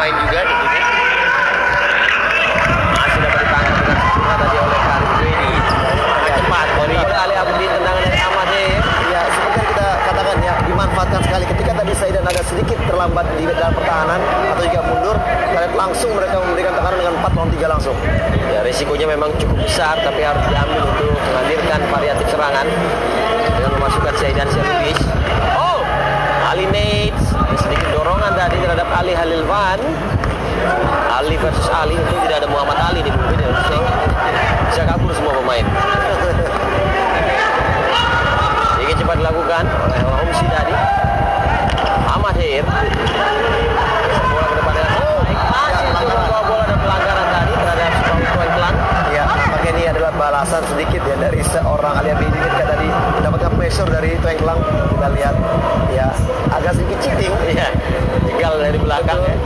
pemain juga di sini. Masih dapat ditangkap dengan sempurna tadi oleh Karim Zuedi. Cepat dari Ali Abdin, tendangan dari Ahmad Zahir. Ya, seperti yang kita katakan ya, dimanfaatkan sekali ketika tadi Saidan agak sedikit terlambat di dalam pertahanan atau juga mundur, dan langsung mereka memberikan tekanan dengan 4 lawan 3 langsung. Ya, risikonya memang cukup besar, tapi harus diambil untuk menghadirkan variatif serangan dengan memasukkan Saidan Selubis. Oh, Ali Nates, sedikit dorongan tadi terhadap Ali Halilvan. Ali versus Ali, itu tidak ada Muhammad Ali di bumi, bisa kabur semua pemain. Ingin cepat dilakukan oleh Homsi tadi. Ahmad Zahir bola ke depan dengan baik. Masih coba bawa bola dan pelanggaran tadi terhadap Supawu Tuengklang. Ya, nampaknya ini adalah balasan sedikit ya dari seorang Ali Abdin ketika tadi mendapatkan pressure dari Tuengklang. Kita lihat ya agak sedikit cheating. Iya, tinggal dari belakang ya.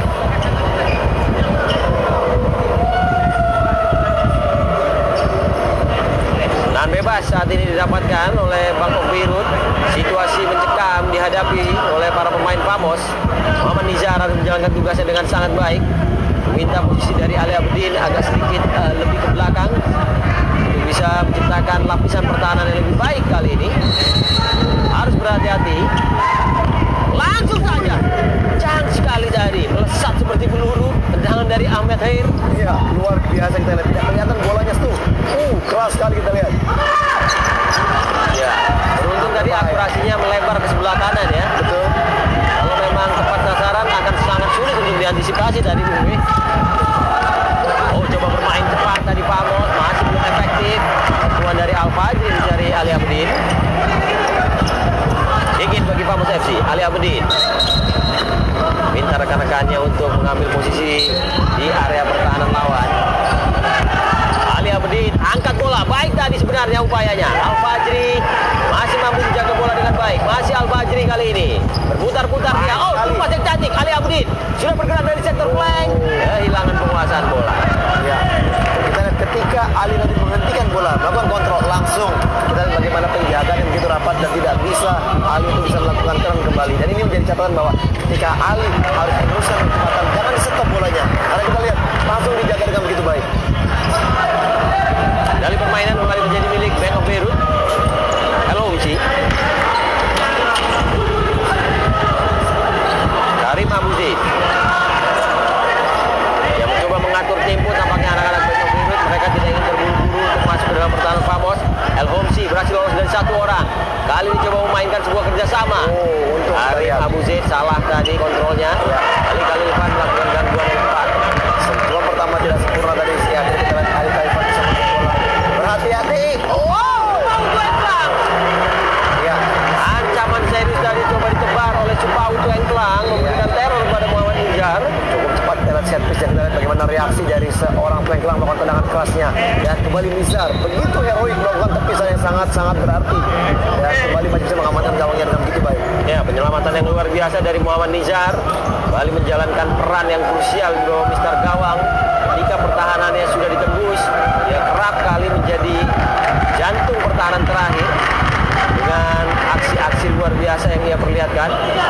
Tendangan bebas saat ini didapatkan oleh Bangkok Beirut. Situasi mencekam dihadapi oleh para pemain Famos. Muhammad Nizar harus menjalankan tugasnya dengan sangat baik. Minta posisi dari Ali Abdin agak sedikit lebih ke belakang untuk bisa menciptakan lapisan pertahanan yang lebih baik kali ini. Harus berhati-hati. Langsung saja, canggih sekali tadi, melesat seperti peluru. Tendangan dari Ahmad Zahir. Iya, luar biasa kita lihat. Tidak kelihatan bolanya tuh. Keras sekali kita lihat. Ya, beruntung tadi akurasinya melebar ke sebelah kanan ya. Betul. Kalau memang tepat sasaran akan sangat sulit untuk diantisipasi tadi Bumi. Oh, coba bermain cepat tadi Famos, masih belum efektif. Sentuhan dari Al-Fajri dari Ali Abdin. Dingin bagi Famos FC, Ali Abdin. Minta rekan-rekannya untuk mengambil posisi di area pertahanan lawan. Ali Abdin angkat bola, baik tadi sebenarnya upayanya. Al-Fajri masih mampu menjaga bola dengan baik. Masih Al-Fajri kali ini berputar-putar dia. Oh, lepas yang cantik. Ali Abdin sudah bergerak dari center flank. Kehilangan penguasaan bola. Ya, kita lihat ketika Ali nanti menghentikan bola, melakukan kontrol langsung. Kita lihat bagaimana penjagaan yang begitu rapat dan tidak bisa Ali itu bisa melakukan turn kembali. Dan ini menjadi catatan bahwa ketika Ali harus meneruskan kecepatan, jangan stop bolanya. Karena kita lihat langsung dijaga dengan begitu baik. Dari permainan kembali menjadi milik Bank of Beirut. Hello Uci. Karim Abu Zaid yang mencoba mengatur tempo. Tampaknya anak-anak Bank of Beirut mereka tidak ingin terburu-buru untuk masuk ke dalam pertahanan Famos. El Homsi berhasil lolos dari 1 orang. Kali ini coba memainkan sebuah kerjasama. Karim Abu Zaid salah tadi kontrolnya. Kali Levan melakukan gangguan yang tepat. Sentuhan pertama tidak sempurna tadi. Ya, kita lihat Ali Taifan bisa menang bola. Berhati-hati. Ya, Ancaman serius tadi coba ditebar oleh Supawu Tuengklang, memberikan teror kepada Muhammad Nizar. cukup cepat kita lihat set piece dan kita lihat bagaimana reaksi dari seorang Tuengklang melakukan tendangan kerasnya. Dan kembali Nizar begitu heroik melakukan tepisan yang sangat-sangat berarti. Dan kembali masih bisa mengamankan gawangnya dengan begitu baik. Ya, penyelamatan yang luar biasa dari Muhammad Nizar. Kembali menjalankan peran yang krusial di bawah Mister Gawang. Ketika pertahanannya sudah ditembus, dia kerap kali menjadi jantung pertahanan terakhir dengan aksi-aksi luar biasa yang ia perlihatkan.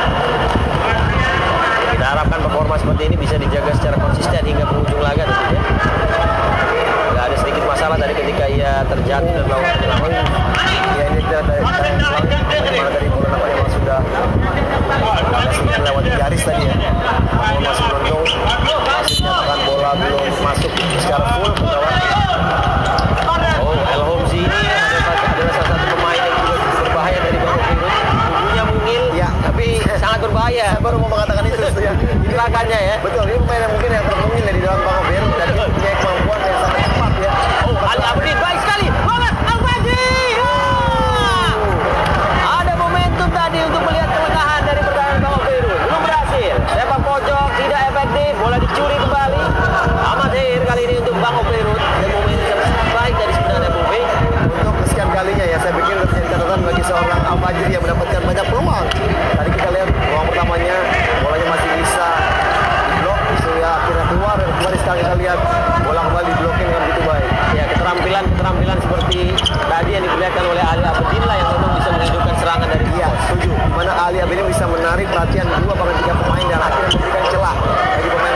Kita harapkan performa seperti ini bisa dijaga secara konsisten hingga penghujung laga tentunya. Tidak ada sedikit masalah tadi ketika ia terjatuh dan melakukan penyelamatan. Ya, ini kita dari bagaimana dari bola nampaknya memang sudah sedikit melewati garis tadi ya. Namun masih beruntung masih menyatakan bola belum masuk secara full ke gawang. Oh, El Homsi ini adalah salah satu pemain yang juga cukup berbahaya dari Bangkok Beirut. Tubuhnya mungil, Ya. tapi sangat berbahaya. Saya baru mau mengatakan itu ya. Gerakannya ya. Betul, ini pemain yang mungkin yang termungil di dalam Bangkok Beirut dan dia punya kemampuan yang sangat cepat ya. Oh, Ali Abdin baik sekali. Banget Al-Fajri. Ada momentum tadi untuk melihat kelengahan dari pertahanan Bangkok Beirut. Belum berhasil. Sepak pojok tidak efektif. Bola dicuri kembali. Ahmad Zahir kali ini untuk Bangkok Beirut. Dan momentum yang sangat baik dari sebenarnya Bumi. Untuk kesekian kalinya ya, saya pikir menjadi catatan bagi seorang Al-Fajri yang mendapatkan banyak peluang. Tadi kita lihat peluang pertamanya, bolanya masih bisa diblok, sehingga akhirnya keluar. Dan kembali sekarang kita lihat bola kembali diblokir dengan begitu baik. Ya, keterampilan seperti tadi yang diperlihatkan oleh Ali Abdin lah yang memang bisa menghidupkan serangan dari Iya, setuju. Di mana Ali Abdin bisa menarik perhatian 2 bahkan 3 pemain dan akhirnya memberikan celah bagi pemain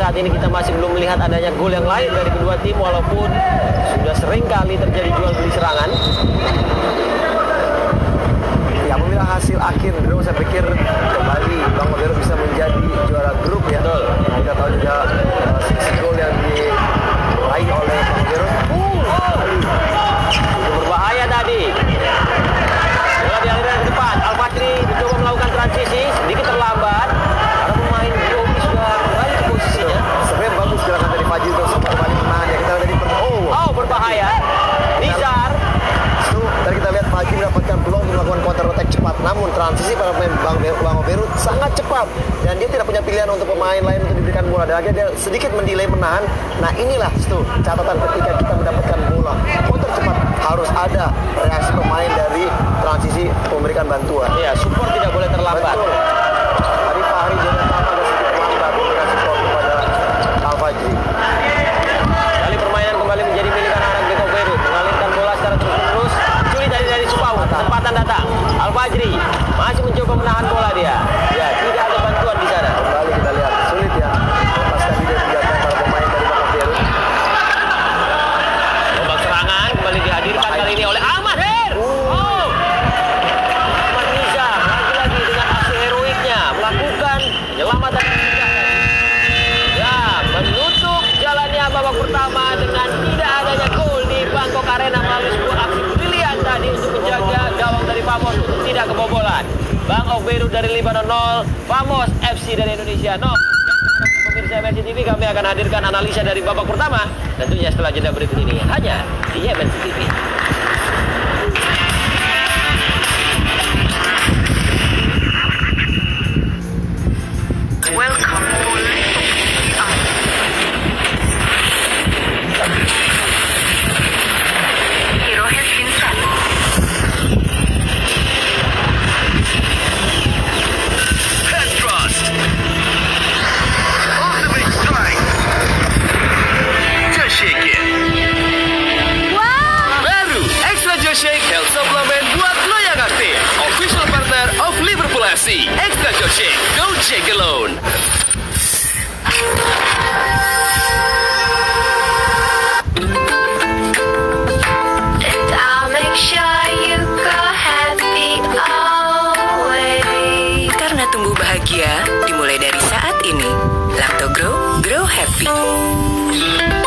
saat ini kita masih belum melihat adanya gol yang lain dari kedua tim, walaupun sudah sering kali terjadi jual beli serangan. Ya, apabila hasil akhir draw, saya pikir kembali Bang Obero bisa menjadi juara grup ya. Betul. Kita tahu juga selisih gol yang diraih oleh Bang Obero. Itu berbahaya tadi. Bola dialirkan ke depan. Al-Fajri mencoba melakukan transisi, sedikit terlambat karena pemain Yogi sudah kembali ke posisinya. Sebenarnya bagus gerakan dari Fajri untuk sempat kembali menahan ya. Kita lihat tadi Berbahaya. Nizar. Tadi kita lihat Fajri mendapatkan peluang untuk melakukan counter attack cepat, namun transisi para pemain Bang Obero sangat cepat dan dia tidak punya pilihan untuk pemain lain untuk diberikan bola, dan akhirnya dia sedikit mendelay menahan. Nah, inilah catatan ketika kita mendapatkan bola counter cepat, harus ada reaksi pemain dari transisi memberikan bantuan. Ya, support tidak boleh terlambat. Betul. Tadi Fahri jangan agak sedikit terlambat memberikan support kepada Al-Fajri. Kali permainan kembali menjadi milik anak-anak Beko Beirut, mengalirkan bola secara terus-menerus. Sulit dari Supau, kesempatan datang. Al-Fajri masih mencoba menahan bola dia. Ya, tidak ada bantuan di sana. Kembali kita lihat sulit ya melepaskan diri menjaga para pemain dari Beko Beirut. Lubang serangan kembali dihadirkan kali ini oleh Ahmad Her. Ahmad Niza lagi-lagi dengan aksi heroiknya melakukan penyelamatan. Ya, menutup jalannya babak pertama dengan tidak adanya gol di Bangkok Arena melalui sebuah aksi brilian tadi untuk menjaga gawang dari Famos untuk tidak kebobolan. Bangkok Beirut dari Libanon 0, Famos FC dari Indonesia 0. Pemirsa MNC TV, kami akan hadirkan analisa dari babak pertama tentunya setelah jeda berikut ini hanya di MNC TV. Welcome. Hero has been set. Head thrust. On the big strike. Just shake it. Baru Extra Just Shake Health Supplement buat lo yang aktif. Official partner of Liverpool FC. Extra Just Shake. Don't shake alone. And I'll make sure you go happy always. Karena tumbuh bahagia dimulai dari saat ini. Lactogro, grow happy.